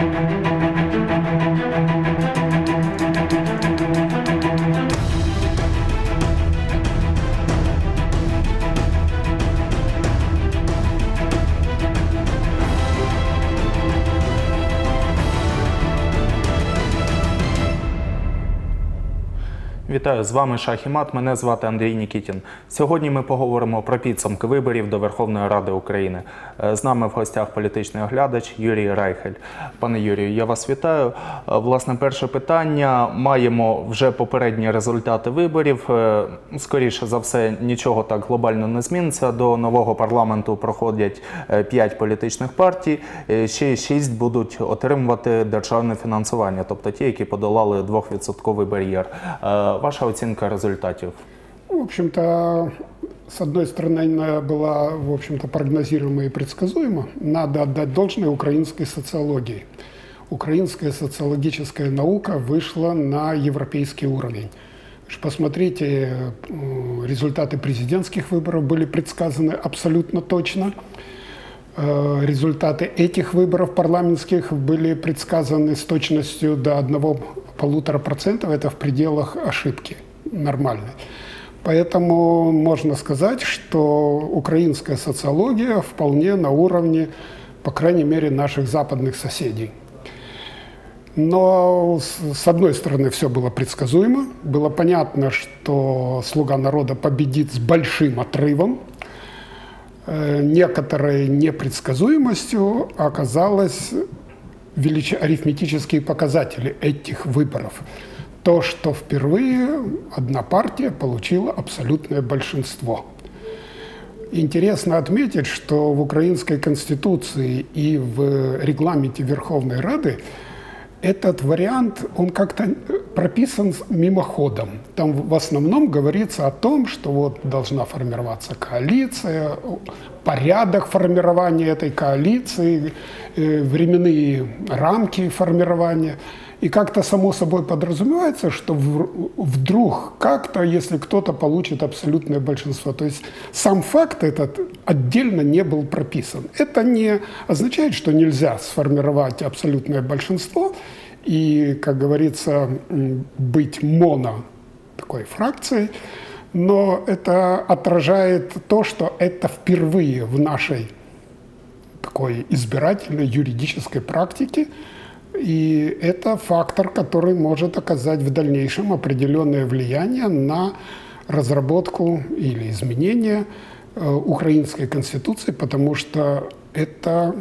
Вітаю, з вами Шах і Мат, мене звати Андрій Нікітін. Сьогодні ми поговоримо про підсумки виборів до Верховної Ради України. З нами в гостях політичний оглядач Юрій Райхель. Пане Юрію, я вас вітаю. Власне, перше питання. Маємо вже попередні результати виборів. Скоріше за все, нічого так глобально не зміниться. До нового парламенту проходять 5 політичних партій. Ще 6 будуть отримувати державне фінансування, тобто ті, які подолали 2% бар'єр. Ваша оценка результатов? В общем-то, с одной стороны, она была, в общем-то, прогнозируема и предсказуема. Надо отдать должное украинской социологии. Украинская социологическая наука вышла на европейский уровень. Посмотрите, результаты президентских выборов были предсказаны абсолютно точно. Результаты этих выборов парламентских были предсказаны с точностью до 1–1,5%. Это в пределах ошибки нормальной. Поэтому можно сказать, что украинская социология вполне на уровне, по крайней мере, наших западных соседей. Но, с одной стороны, все было предсказуемо. Было понятно, что «Слуга народа» победит с большим отрывом. Некоторой непредсказуемостью оказалось арифметические показатели этих выборов. То, что впервые одна партия получила абсолютное большинство. Интересно отметить, что в украинской конституции и в регламенте Верховной Рады этот вариант, он как-то прописан мимоходом. Там в основном говорится о том, что вот должна формироваться коалиция, порядок формирования этой коалиции, временные рамки формирования. И как-то само собой подразумевается, что вдруг как-то, если кто-то получит абсолютное большинство. То есть сам факт этот отдельно не был прописан. Это не означает, что нельзя сформировать абсолютное большинство и, как говорится, быть такой фракцией. Но это отражает то, что это впервые в нашей такой избирательной юридической практике. И это фактор, который может оказать в дальнейшем определенное влияние на разработку или изменение украинской конституции, потому что это,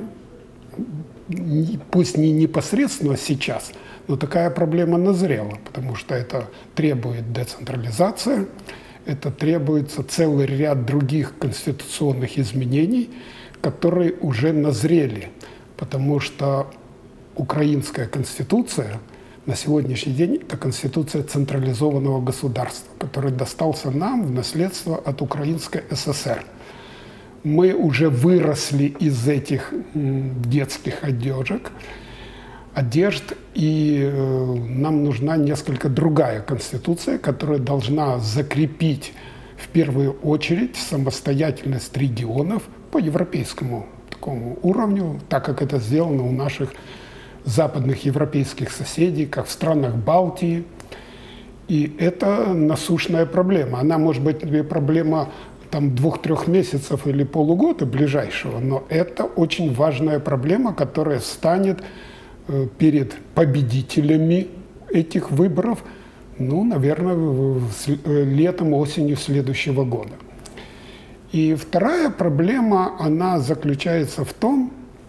пусть не непосредственно сейчас, но такая проблема назрела, потому что это требует децентрализации, это требуется целый ряд других конституционных изменений, которые уже назрели, потому что украинская конституция на сегодняшний день – это конституция централизованного государства, который достался нам в наследство от Украинской ССР. Мы уже выросли из этих детских одежд, и нам нужна несколько другая конституция, которая должна закрепить в первую очередь самостоятельность регионов по европейскому такому уровню, так как это сделано у наших западных европейских соседей, как в странах Балтии. И это насущная проблема. Она может быть проблема 2–3 месяцев или полугода ближайшего, но это очень важная проблема, которая станет перед победителями этих выборов, наверное, летом, осенью следующего года. И вторая проблема, она заключается в том,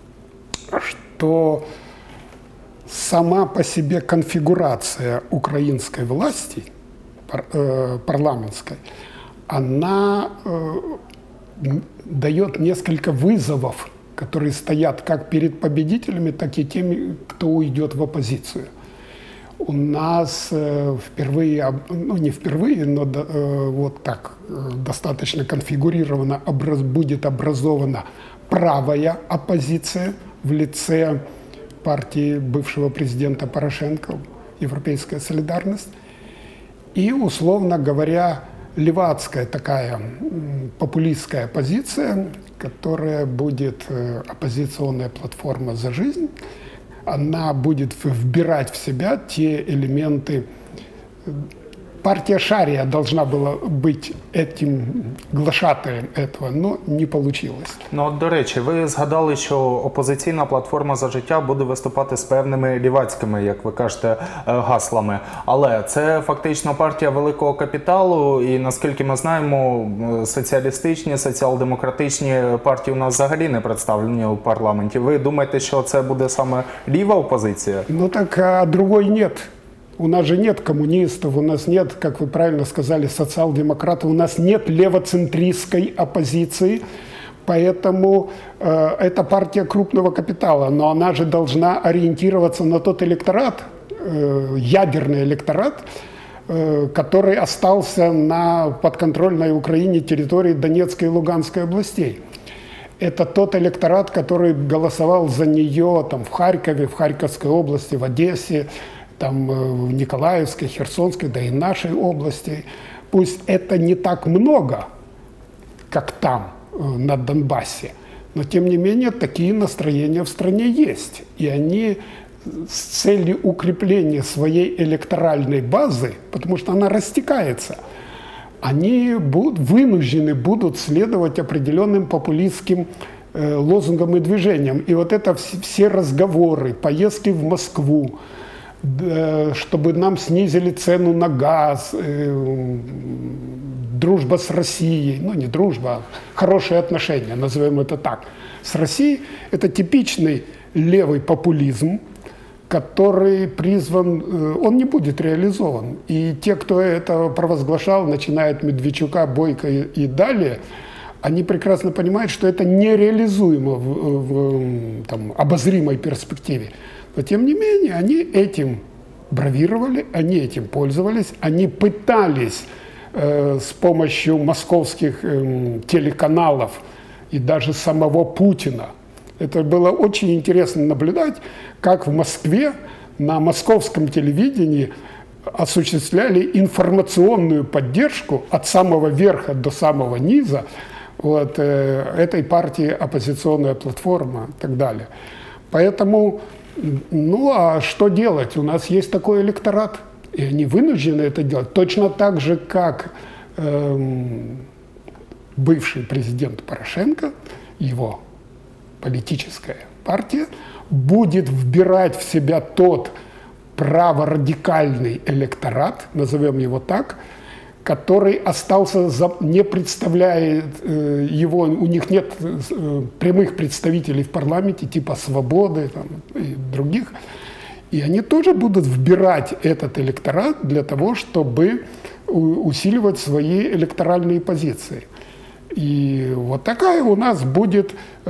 что сама по себе конфигурация украинской власти, парламентской, она дает несколько вызовов, которые стоят как перед победителями, так и теми, кто уйдет в оппозицию. У нас впервые, не впервые, но вот так достаточно конфигурировано будет образована правая оппозиция в лице партии бывшего президента Порошенко, Европейская солидарность, и, условно говоря, левацкая такая популистская оппозиция, которая будет оппозиционная платформа «За жизнь», она будет вбирать в себя те элементы. Партия Шария должна была быть этим глашатаєм этого, но не получилось. Ну, от, до речі, ви згадали, що опозиційна платформа «За життя» буде виступати з певними лівацькими, як ви кажете, гаслами. Але це фактично партія великого капіталу, і, наскільки ми знаємо, соціалістичні, соціал-демократичні партії у нас взагалі не представлені у парламенті. Ви думаєте, що це буде саме ліва опозиція? Ну так, а другой нет. У нас же нет коммунистов, у нас нет, как вы правильно сказали, социал-демократов, у нас нет левоцентристской оппозиции, поэтому это партия крупного капитала, но она же должна ориентироваться на тот электорат, ядерный электорат, который остался на подконтрольной Украине территории Донецкой и Луганской областей. Это тот электорат, который голосовал за нее там, в Харькове, в Харьковской области, в Одессе, там, в Николаевской, Херсонской, да и нашей области. Пусть это не так много, как там, на Донбассе, но тем не менее такие настроения в стране есть. И они с целью укрепления своей электоральной базы, потому что она растекается, они вынуждены будут следовать определенным популистским лозунгам и движениям. И вот это все разговоры, поездки в Москву, чтобы нам снизили цену на газ, дружба с Россией, ну не дружба, а хорошие отношения, назовем это так, с Россией, это типичный левый популизм, который призван, он не будет реализован. И те, кто это провозглашал, начиная от Медведчука, Бойко и далее, они прекрасно понимают, что это нереализуемо в там, обозримой перспективе. Но тем не менее, они этим бравировали, они этим пользовались, они пытались с помощью московских телеканалов и даже самого Путина. Это было очень интересно наблюдать, как в Москве на московском телевидении осуществляли информационную поддержку от самого верха до самого низа вот, этой партии «Оппозиционная платформа» и так далее. Поэтому, ну а что делать? У нас есть такой электорат, и они вынуждены это делать. Точно так же, как бывший президент Порошенко, его политическая партия, будет вбирать в себя тот праворадикальный электорат, назовем его так, который остался, не представляет его, у них нет прямых представителей в парламенте, типа «Свободы» там, и других. И они тоже будут вбирать этот электорат для того, чтобы усиливать свои электоральные позиции. И вот такая у нас будет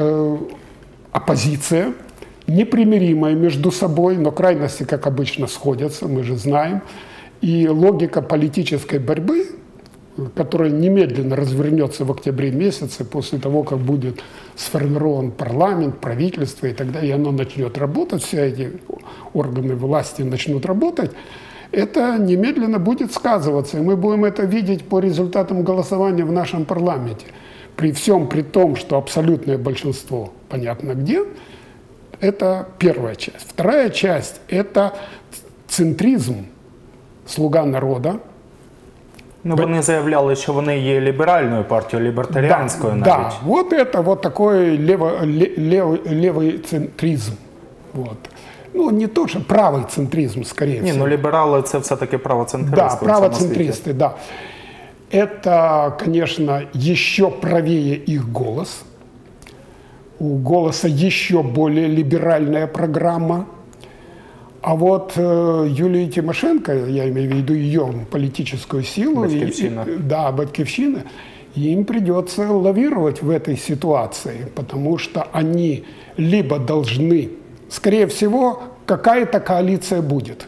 оппозиция, непримиримая между собой, но крайности, как обычно, сходятся, мы же знаем. И логика политической борьбы, которая немедленно развернется в октябре месяце, после того, как будет сформирован парламент, правительство и так далее, и оно начнет работать, все эти органы власти начнут работать, это немедленно будет сказываться. И мы будем это видеть по результатам голосования в нашем парламенте. При всем при том, что абсолютное большинство, понятно где, это первая часть. Вторая часть – это центризм, «Слуга народа». Ну, вони заявляли, що вони є ліберальною партією, лібертаріанською навіть. Да, вот это вот такой левый центризм. Вот. Ну, не то, что правый центризм, скорее всего. Ні, ну ліберали – це все-таки правоцентристи. Да, правоцентристы, да. Это, конечно, еще правее их голос. У «Голоса» еще более либеральная программа. А вот Юлии Тимошенко, я имею в виду ее политическую силу, Батьківщина. да, Батьківщина, им придется лавировать в этой ситуации, потому что они либо должны, скорее всего, какая-то коалиция будет.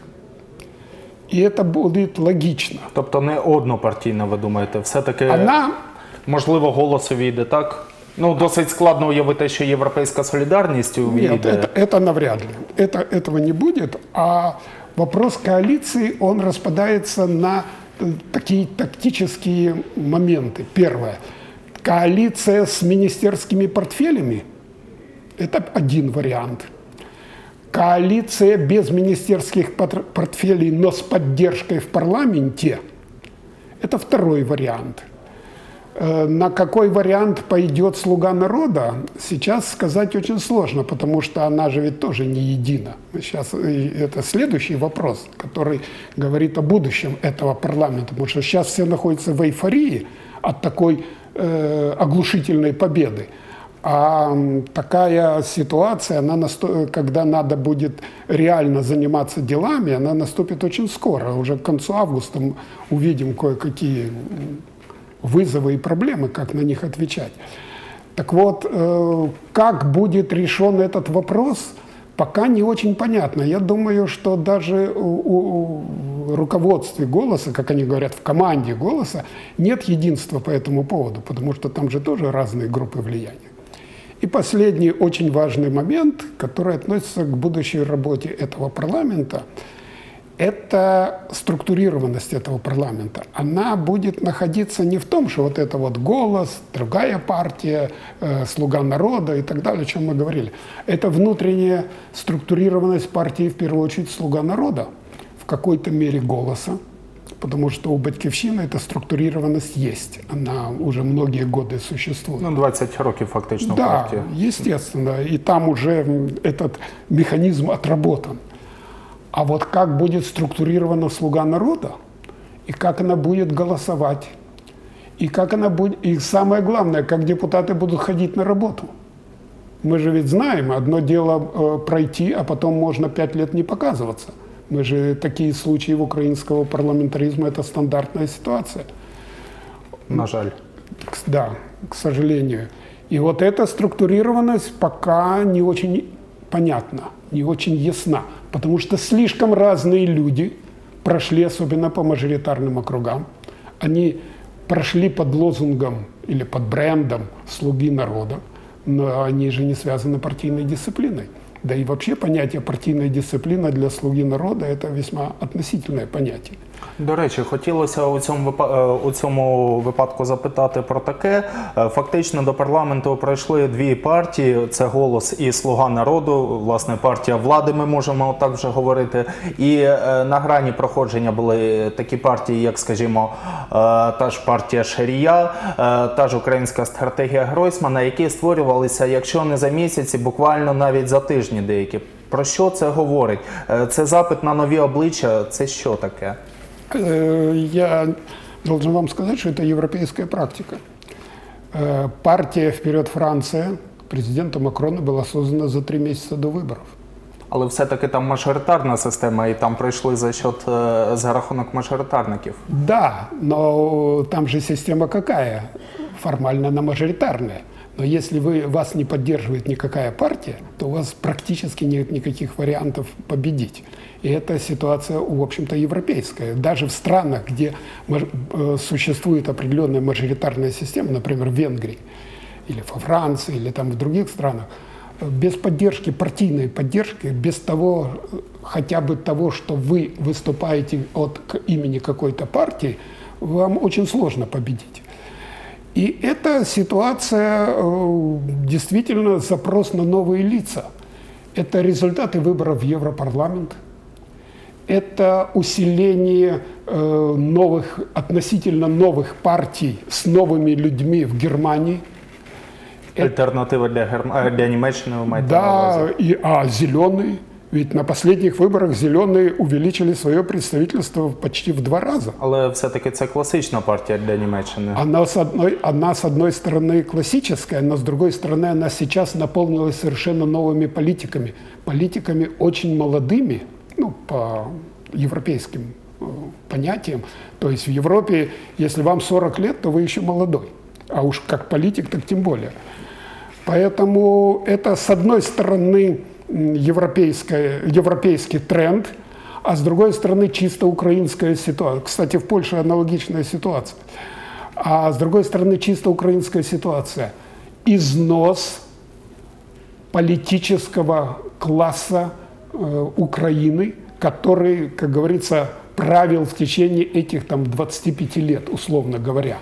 І це буде логічно. Тобто не однопартійна, ви думаєте, все-таки, можливо, «Голос» увійде, так? Ну, досить складно уявити, що «Європейська солідарність» увійде. Нет, это навряд ли. Этого не будет. А вопрос коалиции, он распадается на такие тактические моменты. Первое. Коалиция с министерскими портфелями – это один вариант. коалиция без министерских портфелей, но с поддержкой в парламенте – это второй вариант. На какой вариант пойдет «Слуга народа», сейчас сказать очень сложно, потому что она же ведь тоже не едина. Сейчас это следующий вопрос, который говорит о будущем этого парламента, потому что сейчас все находятся в эйфории от такой оглушительной победы. А такая ситуация, когда надо будет реально заниматься делами, она наступит очень скоро. Уже к концу августа мы увидим кое-какие вызовы и проблемы, как на них отвечать. Так вот, как будет решен этот вопрос, пока не очень понятно. Я думаю, что даже у руководстве «Голоса», как они говорят, в команде «Голоса», нет единства по этому поводу, потому что там же тоже разные группы влияния. И последний очень важный момент, который относится к будущей работе этого парламента, это структурированность этого парламента. Она будет находиться не в том, что вот это вот «Голос», другая партия, «Слуга народа» и так далее, о чем мы говорили. Это внутренняя структурированность партии, в первую очередь, «Слуга народа», в какой-то мере «Голоса», потому что у «Батьківщини» эта структурированность есть. Она уже многие годы существует. 20 років фактично да, партія. Естественно. И там уже этот механизм отработан. А вот как будет структурирована «Слуга народа», и как она будет голосовать, и как она будет, и самое главное, как депутаты будут ходить на работу. Мы же ведь знаем, одно дело пройти, а потом можно 5 лет не показываться. Мы же такие случаи в украинского парламентаризма, это стандартная ситуация. На жаль. Да, к сожалению. И вот эта структурированность пока не очень понятна, не очень ясна, потому что слишком разные люди прошли, особенно по мажоритарным округам. Они прошли под лозунгом или под брендом «Слуги народа», но они же не связаны партийной дисциплиной. Да и вообще понятие партийная дисциплина для «Слуги народа» – это весьма относительное понятие. До речі, хотілося у цьому випадку запитати про таке. Фактично до парламенту пройшли дві партії, це «Голос» і «Слуга народу», власне, партія влади, ми можемо так вже говорити. І на грані проходження були такі партії, як, скажімо, та ж партія Шарія, та ж українська стратегія Гройсмана, які створювалися, якщо не за місяці, буквально навіть за тижні деякі. Про що це говорить? Це запит на нові обличчя, це що таке? Я должен вам сказать, что это европейская практика. Партия «Вперед, Франция» президента Макрона была создана за 3 месяца до выборов. Але все-таки там мажоритарна система, і там пройшли за рахунок мажоритарників. Да, но там же система какая? Формально она мажоритарная. Но если вас не поддерживает никакая партия, то у вас практически нет никаких вариантов победить. И эта ситуация, в общем-то, европейская. Даже в странах, где существует определенная мажоритарная система, например, в Венгрии, или во Франции, или там в других странах, без поддержки, партийной поддержки, без того, хотя бы того, что вы выступаете от имени какой-то партии, вам очень сложно победить. И эта ситуация действительно запрос на новые лица. Это результаты выборов в Европарламент, это усиление относительно новых партий с новыми людьми в Германии. Альтернатива для Німеччини, ви маєте на увазі? Да, зеленые. Ведь на последних выборах зеленые увеличили свое представительство почти в 2 раза. Але все-таки це класична партія для Німеччини. Она с одной стороны классическая, но с другой стороны она сейчас наполнилась совершенно новыми политиками. Политиками очень молодыми, ну, по европейским понятиям. То есть в Европе, если вам 40 лет, то вы еще молодой. А уж как политик, так тем более. Поэтому это, с одной стороны, европейский тренд, а с другой стороны чисто украинская ситуация. Кстати, в Польше аналогичная ситуация. А с другой стороны чисто украинская ситуация. Износ политического класса Украины, который, как говорится, правил в течение этих 25 лет, условно говоря.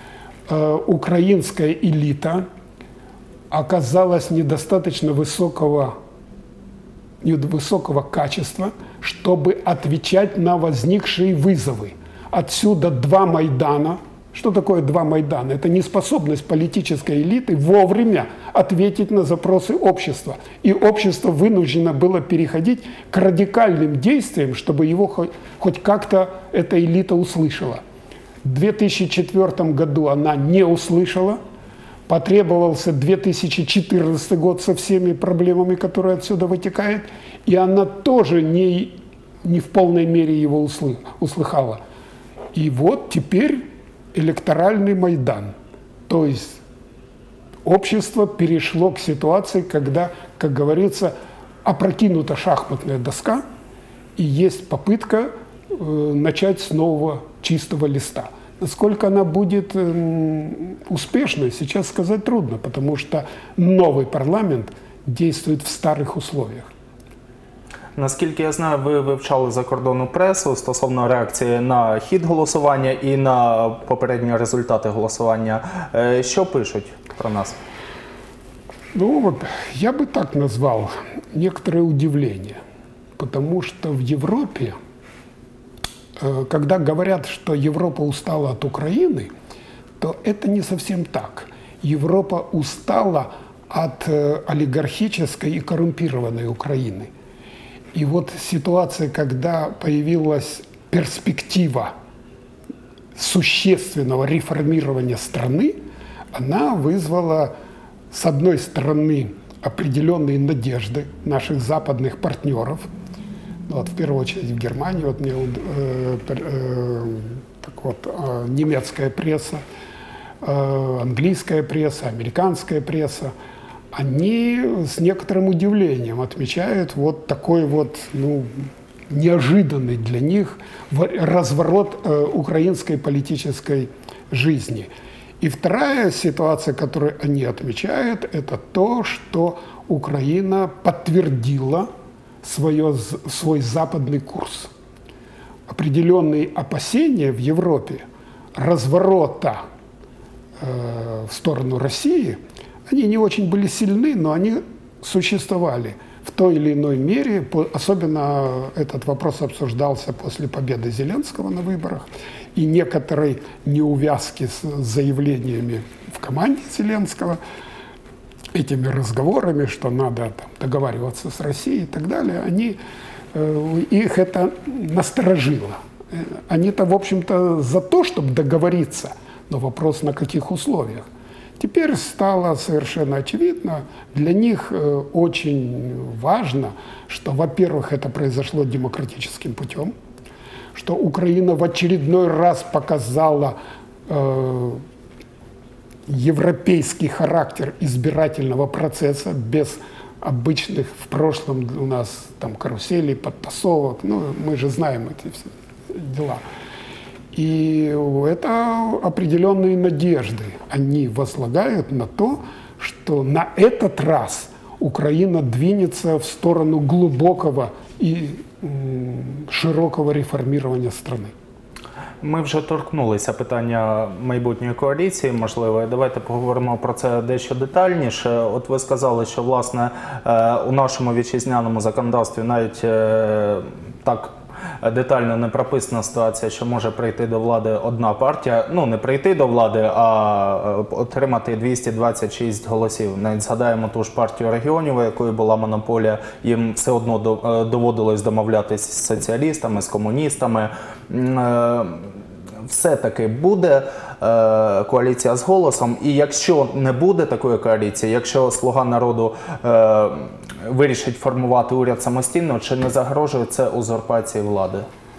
Украинская элита оказалась недостаточно высокого невысокого качества, чтобы отвечать на возникшие вызовы. Отсюда два Майдана. Что такое два Майдана? Это неспособность политической элиты вовремя ответить на запросы общества. И общество вынуждено было переходить к радикальным действиям, чтобы его хоть как-то эта элита услышала. В 2004 году она не услышала. Потребовался 2014 год со всеми проблемами, которые отсюда вытекают. И она тоже не в полной мере его услыхала. И вот теперь электоральный Майдан. То есть общество перешло к ситуации, когда, как говорится, опрокинута шахматная доска, и есть попытка начать с нового чистого листа. Насколько она будет успешной, сейчас сказать трудно, потому что новый парламент действует в старых условиях. Наскільки я знаю, ви вивчали закордонну пресу стосовно реакції на хід голосування і на попередні результати голосування. Що пишуть про нас? Ну вот, я бы так назвал некоторое удивление, потому что в Европе, когда говорят, что Европа устала от Украины, то это не совсем так. Европа устала от олигархической и коррумпированной Украины. И вот ситуация, когда появилась перспектива существенного реформирования страны, она вызвала, с одной стороны, определенные надежды наших западных партнеров. Вот, в первую очередь в Германии, вот мне немецкая пресса, английская пресса, американская пресса, они с некоторым удивлением отмечают вот такой вот, неожиданный для них разворот украинской политической жизни. И вторая ситуация, которую они отмечают, это то, что Украина подтвердила свой западный курс. Определенные опасения в Европе разворота в сторону России, они не очень были сильны, но они существовали в той или иной мере. Особенно этот вопрос обсуждался после победы Зеленского на выборах и некоторой неувязки с заявлениями в команде Зеленского, этими разговорами, что надо там договариваться с Россией и так далее, их это насторожило. Они-то, в общем-то, за то, чтобы договориться, но вопрос на каких условиях. Теперь стало совершенно очевидно, для них очень важно, что, во-первых, это произошло демократическим путем, что Украина в очередной раз показала европейский характер избирательного процесса без обычных в прошлом у нас там каруселей, подтасовок, мы же знаем эти все дела. И это определенные надежды они возлагают на то, что на этот раз Украина двинется в сторону глубокого и широкого реформирования страны. Ми вже торкнулися питання майбутньої коаліції, можливо. Давайте поговоримо про це дещо детальніше. От ви сказали, що, власне, у нашому вітчизняному законодавстві навіть так детально не прописана ситуація, що може прийти до влади одна партія. Не прийти до влади, а отримати 226 голосів. Навіть згадаємо ту ж партію регіонів, у якої була монополія. Їм все одно доводилось домовлятися з соціалістами, з комуністами. Все-таки буде коаліція з «Голосом», і якщо не буде такої коаліції, якщо «Слуга народу» вирішить формувати уряд самостійно, чи не загрожує це узурпації влади?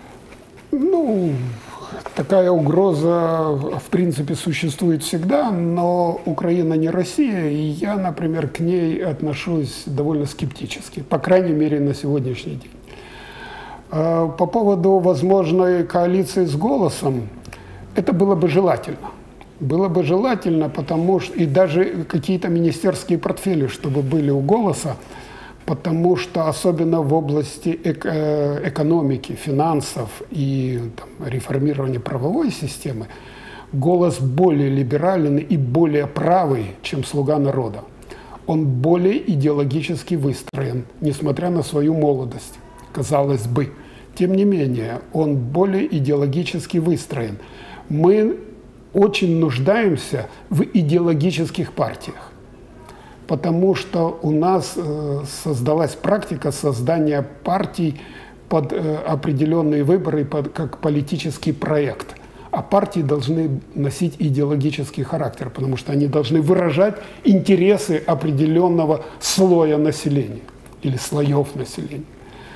Такая угроза, в принципе, существует всегда, но Украина не Россия, и я, например, к ней отношусь довольно скептически, по крайней мере, на сегодняшний день. По поводу возможной коалиции с «Голосом», это было бы желательно. Было бы желательно, потому что и даже какие-то министерские портфели, чтобы были у «Голоса», потому что особенно в области экономики, финансов и реформирования правовой системы «Голос» более либерален и более правый, чем «Слуга народа». он более идеологически выстроен, несмотря на свою молодость, казалось бы. Тем не менее, он более идеологически выстроен. Мы очень нуждаемся в идеологических партиях, потому что у нас создалась практика создания партий под определенные выборы, как политический проект. А партии должны носить идеологический характер, потому что они должны выражать интересы определенного слоя населения или слоев населения.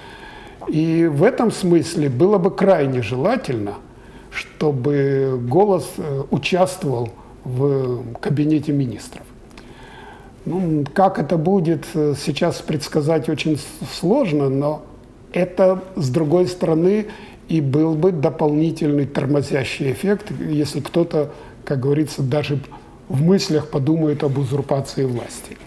И в этом смысле было бы крайне желательно, чтобы «Голос» участвовал в кабинете министров. Ну, как это будет, сейчас предсказать очень сложно, но это, с другой стороны, и был бы дополнительный тормозящий эффект, если кто-то, как говорится, даже в мыслях подумает об узурпации власти.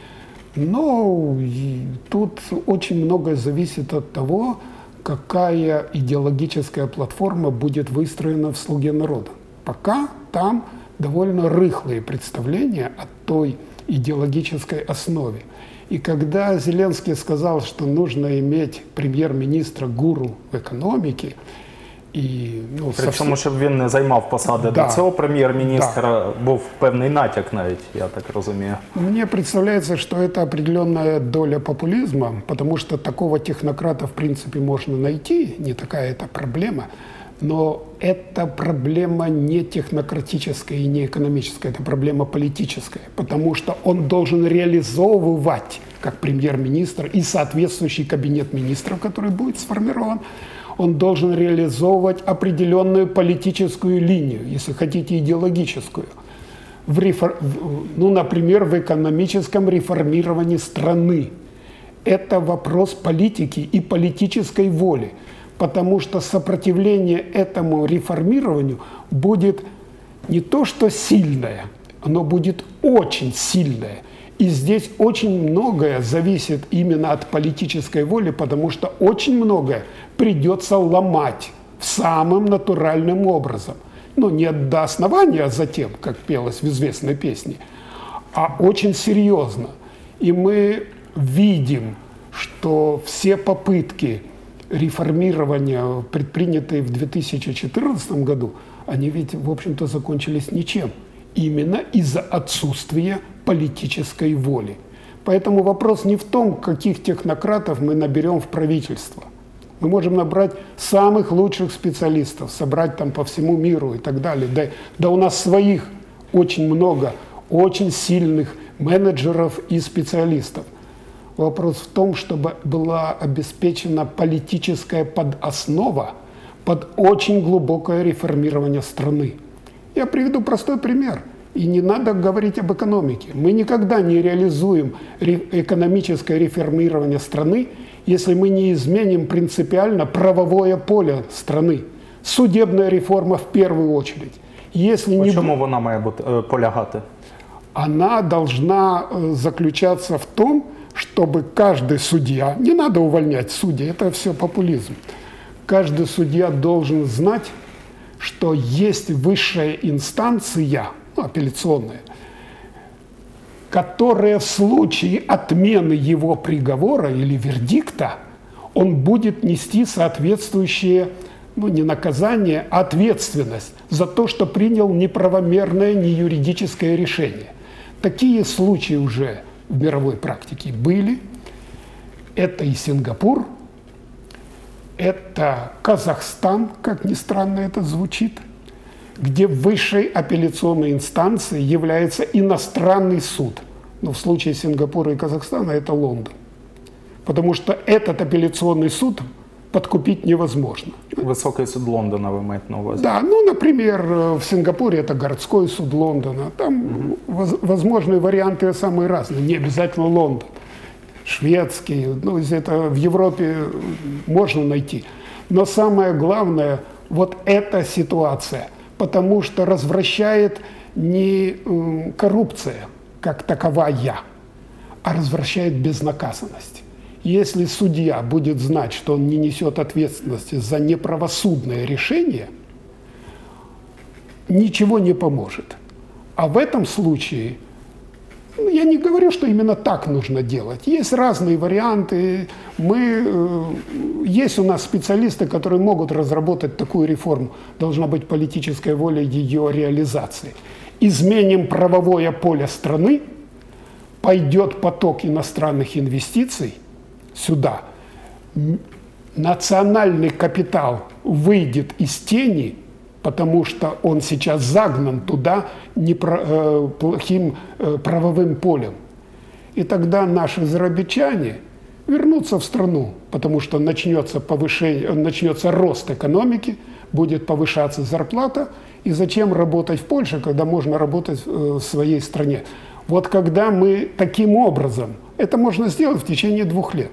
Но тут очень многое зависит от того, какая идеологическая платформа будет выстроена в «Слуге народа». Пока там довольно рыхлые представления о той идеологической основе. И когда Зеленский сказал, что нужно иметь прем'єр-міністра-гуру в економіці, причому, щоб він не займав посади до цього прем'єр-міністра, був певний натяк навіть, я так розумію. Мне представляется, что это определенная доля популизма, потому что такого технократа в принципе можно найти, не такая это проблема, но это проблема не технократическая и не экономическая, это проблема политическая, потому что он должен реализовывать, как премьер-министр, и соответствующий кабинет министров, который будет сформирован, он должен реализовывать определенную политическую линию, если хотите, идеологическую. Например, в экономическом реформировании страны. Это вопрос политики и политической воли, потому что сопротивление этому реформированию будет не то что сильное, оно будет очень сильное. И здесь очень многое зависит именно от политической воли, потому что очень многое придется ломать самым натуральным образом. Ну, не до основания, а затем, как пелось в известной песне, а очень серьезно. И мы видим, что все попытки реформирования, предпринятые в 2014 году, они ведь, в общем-то, закончились ничем. Именно из-за отсутствия политической воли. Поэтому вопрос не в том, каких технократов мы наберем в правительство. Мы можем набрать самых лучших специалистов, собрать там по всему миру и так далее. Да у нас своих очень много, очень сильных менеджеров и специалистов. Вопрос в том, чтобы была обеспечена политическая подоснова под очень глубокое реформирование страны. Я приведу простой пример. И не надо говорить об экономике. Мы никогда не реализуем экономическое реформирование страны, если мы не изменим принципиально правовое поле страны. Судебная реформа в первую очередь. В чому вона має полягати? Она должна заключаться в том, чтобы каждый судья, не надо увольнять судей, это все популизм, каждый судья должен знать, что есть высшая инстанция, апелляционная, которая в случае отмены его приговора или вердикта, он будет нести соответствующее, не наказание, а ответственность за то, что принял неправомерное, неюридическое решение. Такие случаи уже в мировой практике были. Это и Сингапур, это Казахстан, как ни странно это звучит, где высшей апелляционной инстанцией является иностранный суд. Но в случае Сингапура и Казахстана это Лондон. Потому что этот апелляционный суд подкупить невозможно. Высокий суд Лондона вы имеете на увазі? Да, например, в Сингапуре это городской суд Лондона. Там возможные варианты самые разные, не обязательно Лондон. Шведский, это в Европе можно найти. Но самое главное, вот эта ситуация, потому что развращает не коррупция как таковая, а развращает безнаказанность. Если судья будет знать, что он не несет ответственности за неправосудное решение, ничего не поможет. А в этом случае Я не говорю, что именно так нужно делать. Есть разные варианты. Есть у нас специалисты, которые могут разработать такую реформу. Должна быть политическая воля ее реализации. Изменим правовое поле страны, пойдет поток иностранных инвестиций сюда. Национальный капитал выйдет из тени, потому что он сейчас загнан туда плохим правовым полем. И тогда наши зарабичане вернутся в страну, потому что начнется рост экономики, будет повышаться зарплата. И зачем работать в Польше, когда можно работать в своей стране? Вот когда мы таким образом, это можно сделать в течение 2 лет,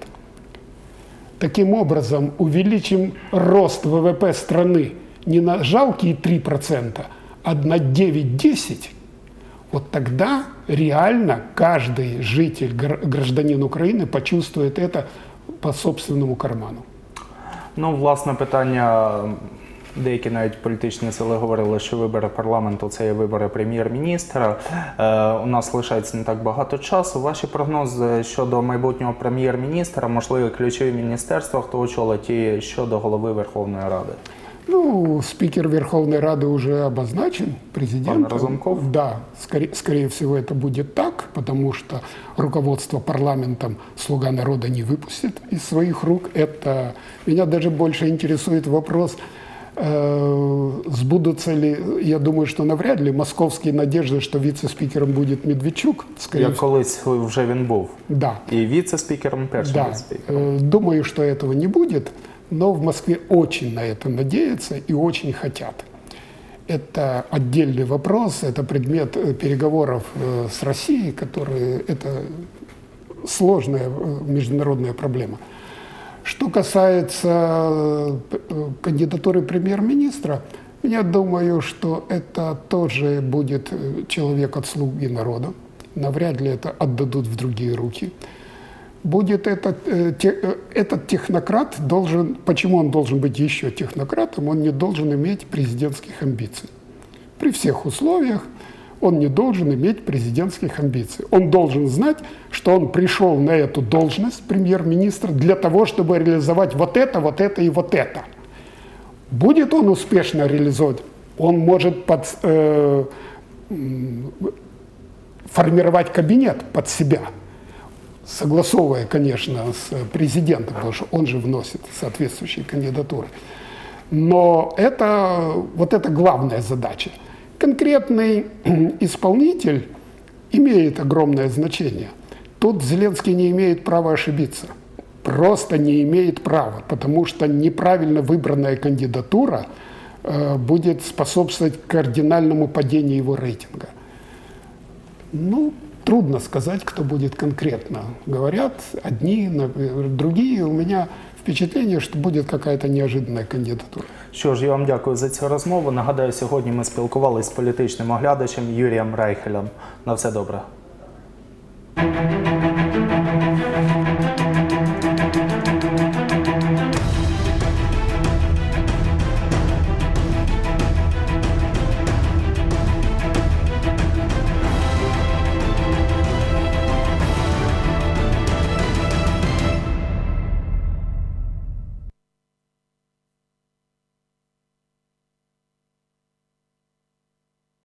таким образом увеличим рост ВВП страны не на жалкие 3%, а на 9-10%, вот тогда реально каждый житель, гражданин Украины почувствует это по собственному карману. Ну, власне, питання, деякі навіть політичні сили говорили, що вибори парламенту – це є вибори прем'єр-міністра. У нас лишається не так багато часу. Ваші прогнози щодо майбутнього прем'єр-міністра, можливо, ключові міністерства, хто очолить, і щодо голови Верховної Ради? Ну, спикер Верховной Рады уже обозначен президентом. Пан Разумков? Да, скорее всего, это будет так, потому что руководство парламентом «Слуга народа» не выпустит из своих рук. Меня даже больше интересует вопрос, сбудутся ли, я думаю, что навряд ли, московские надежды, что вице-спикером будет Медведчук. Як колись вже він був. Да. І віце-спікером, першим Да. віце-спікером. Думаю, что этого не будет, но в Москве очень на это надеются и очень хотят. Это отдельный вопрос, это предмет переговоров с Россией, это сложная международная проблема. Что касается кандидатуры премьер-министра, я думаю, что это тоже будет человек от «Слуги народа». Навряд ли это отдадут в другие руки. Будет этот технократ почему он должен быть еще технократом? Он не должен иметь президентских амбиций. При всех условиях он не должен иметь президентских амбиций. Он должен знать, что он пришел на эту должность премьер-министра для того, чтобы реализовать вот это и вот это. Будет он успешно реализовать, он может формировать кабинет под себя, согласовывая, конечно, с президентом, потому что он же вносит соответствующие кандидатуры. Но это главная задача. Конкретный исполнитель имеет огромное значение. Тут Зеленский не имеет права ошибиться. Просто не имеет права, потому что неправильно выбранная кандидатура будет способствовать кардинальному падению его рейтинга. Ну, трудно сказать, кто будет конкретно. Говорят одни, другие. У меня впечатление, що буде якась неожиданна кандидатура. Що ж, я вам дякую за цю розмову. Нагадаю, сьогодні ми спілкувалися з політичним оглядачем Юрієм Райхелем. На все добре.